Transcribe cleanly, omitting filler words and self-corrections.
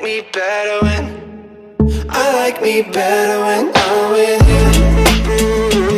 me better when, I like me better when I'm with you.